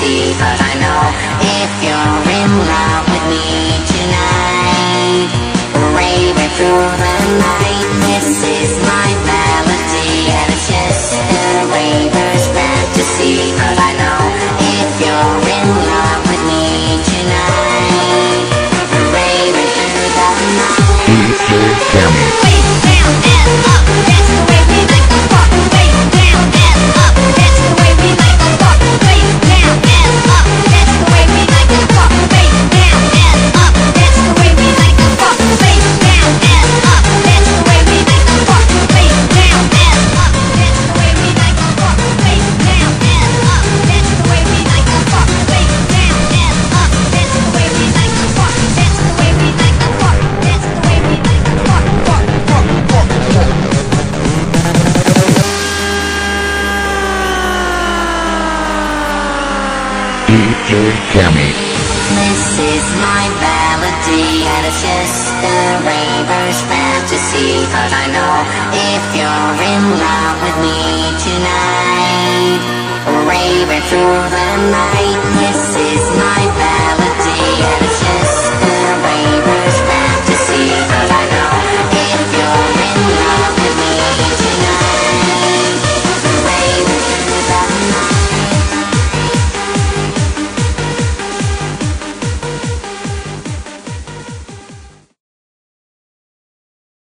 fantasy, but I know if you're in love with me tonight, raving through the night. This is my melody, and it's just a raver's fantasy, but I know if you're in love with me tonight, raving through the night. Way down and up, that's the way we like to rock. Way down and up, that's the way we like to rock. Way down and up, that's the way we like to rock. Way down and up, that's the way we like to rock. Way down and up, that's the way we like to rock. Way down and up, that's the way we like to rock. Way down and up, that's the way we like to rock. Way down and up, that's the way we like to rock. That's the way we like to rock. That's the way we like to rock. DJ Cammy. This is my melody, and it's just a raver's fantasy, but I know if you're in love with me tonight, raving through the night. This is